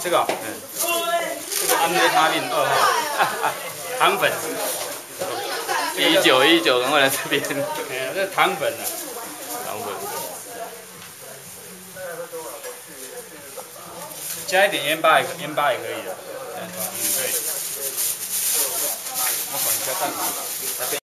这个，这个安非他命2号，糖粉。 1919，赶快来这边。 哎，这糖粉啊， 糖粉。 加一点盐巴也可以的。对，我管一下蛋。